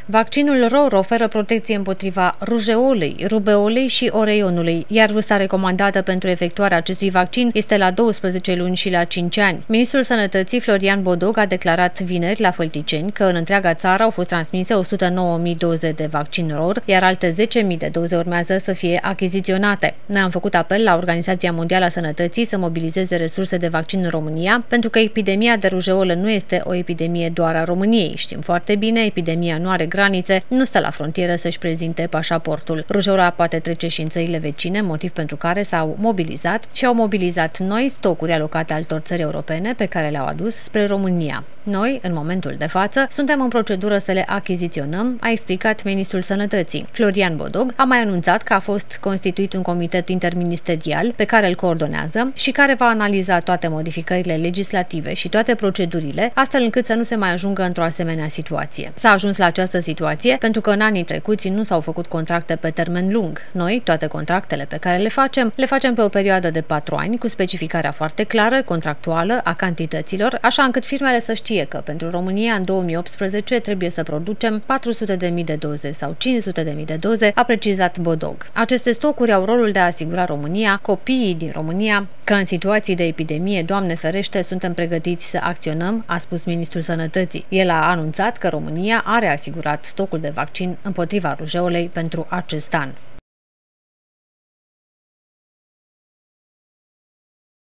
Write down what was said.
Vaccinul ROR oferă protecție împotriva rujeolei, rubeolei și oreionului, iar vârsta recomandată pentru efectuarea acestui vaccin este la 12 luni și la 5 ani. Ministrul Sănătății Florian Bodog a declarat vineri la Fălticeni că în întreaga țară au fost transmise 109.000 doze de vaccin ROR, iar alte 10.000 de doze urmează să fie achiziționate. Noi am făcut apel la Organizația Mondială a Sănătății să mobilizeze resurse de vaccin în România, pentru că epidemia de rujeolă nu este o epidemie doar a României. Știm foarte bine, epidemia nu are granițe, nu stă la frontieră să-și prezinte pașaportul. Rujeola poate trece și în țările vecine, motiv pentru care s-au mobilizat și au mobilizat noi stocuri alocate altor țări europene pe care le-au adus spre România. Noi, în momentul de față, suntem în procedură să le achiziționăm, a explicat Ministrul Sănătății. Florian Bodog a mai anunțat că a fost constituit un comitet interministerial pe care îl coordonează și care va analiza toate modificările legislative și toate procedurile, astfel încât să nu se mai ajungă într-o asemenea situație. S-a ajuns la această situație pentru că în anii trecuți nu s-au făcut contracte pe termen lung. Noi, toate contractele pe care le facem pe o perioadă de 4 ani, cu specificarea foarte clară, contractuală, a cantităților, așa încât firmele să știe că pentru România în 2018 trebuie să producem 400.000 de doze sau 500.000 de doze, a precizat Bodog. Aceste stocuri au rolul de a asigura România, copiii din România, că în situații de epidemie, Doamne ferește, suntem pregătiți să acționăm, a spus Ministrul Sănătății. El a anunțat că România are asigurat stocul de vaccin împotriva rujeolei pentru acest an.